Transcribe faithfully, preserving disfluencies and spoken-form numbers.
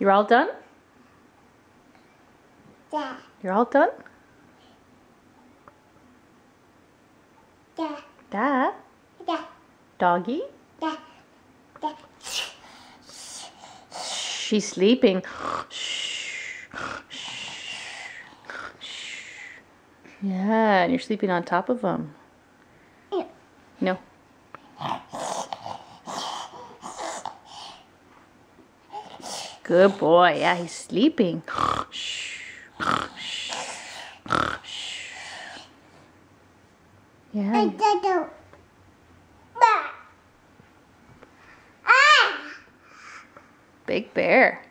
You're all done? Yeah. You're all done? Yeah. Dad? Yeah. Doggy? Yeah. Yeah. She's sleeping. Yeah, and you're sleeping on top of him. Yeah. No. Good boy. Yeah, he's sleeping. Yeah. And then the- Ah! Ah! Big bear.